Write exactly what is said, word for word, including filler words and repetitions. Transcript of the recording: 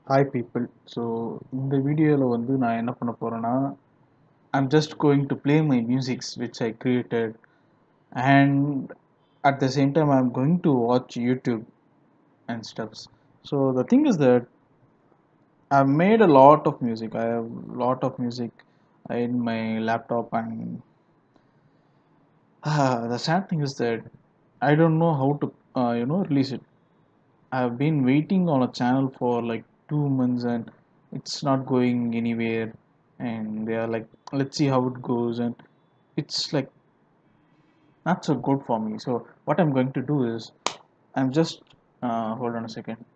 Hi people. So இந்த வீடியோல வந்து நான் என்ன பண்ண போறேன்னா I'm just going to play my musics which I created, and at the same time I'm going to watch YouTube and stuffs. So the thing is that I've made a lot of music. I have a lot of music in my laptop, and uh, the sad thing is that I don't know how to uh, you know release it. I've been waiting on a channel for like two months and it's not going anywhere. And they are like, let's see how it goes. And it's like not so good for me. So, what I'm going to do is, I'm just, uh, hold on a second.